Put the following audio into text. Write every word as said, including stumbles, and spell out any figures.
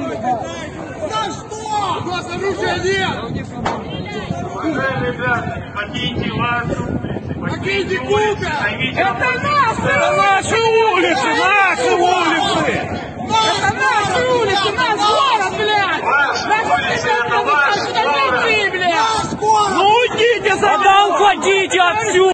За что? У нас оружия нет! Уважаемые ребята, покиньте вашу улицу, Покиньте Купер! Это наши, наши улицы, наши улицы! Это наши улицы, наш город, блядь! Наши ребята, вы блядь! Наш город! Ну уйдите, за... Да уходите отсюда!